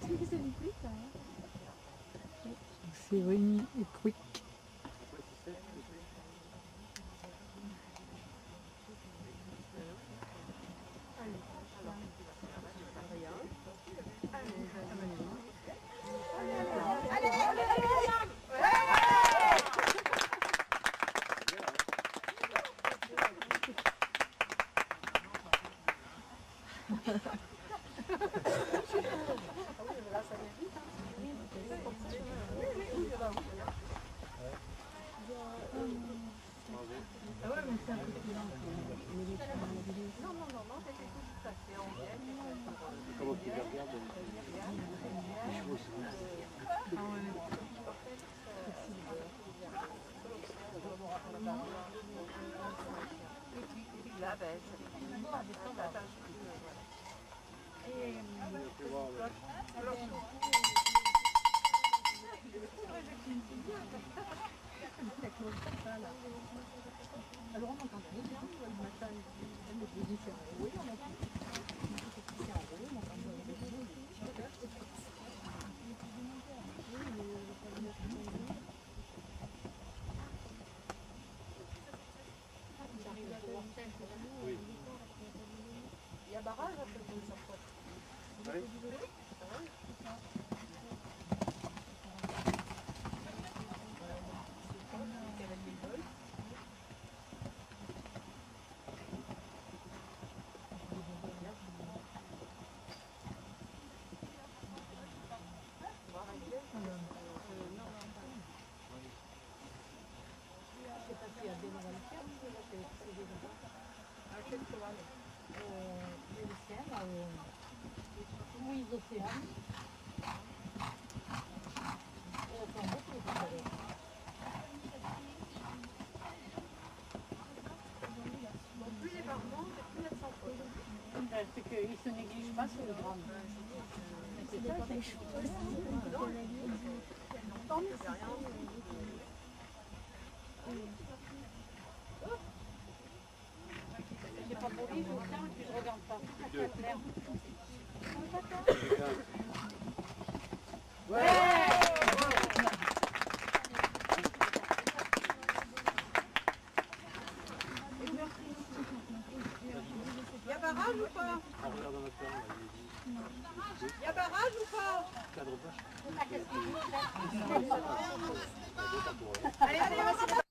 C'est Winnie et Quick. Alors on entend très bien, le matin, elle me dit c'est enroué, on entend c'est enroué, on entend oui. Il y a barrage à cette oui. Oui, l'océan. Plus les parlements, plus elles s'en font. C'est qu'ils ne se négligent pas sur le drame. C'est ça, c'est chaud. J'ai pas pour lui, je tiens et puis je regarde pas. Ouais. Il y a barrage ou pas? Il y a barrage ou pas? Allez, allez, on s'en va.